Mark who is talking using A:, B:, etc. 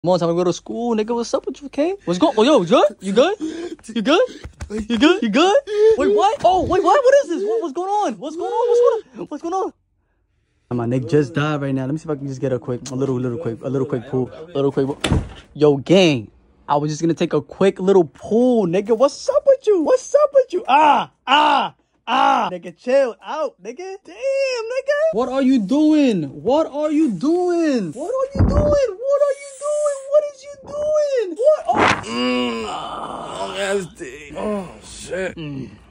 A: Come on, time to go to school, nigga. What's up with you, King? What's going? Oh, yo, good? You good? You good? You good? You good? Wait, what? Oh, wait, what? What is this? What's going on? What's going on? What's going on? What's going on? My Nick just died right now. Let me see if I can just get a little quick pool. Yo, gang. I was just gonna take a quick little pool, nigga. What's up with you? What's up with you? Nigga, chill out, nigga. Damn, nigga. What are you doing? What are you doing? What are you doing? What are you doing? What is you doing? What? Oh,
B: nasty. Oh, shit.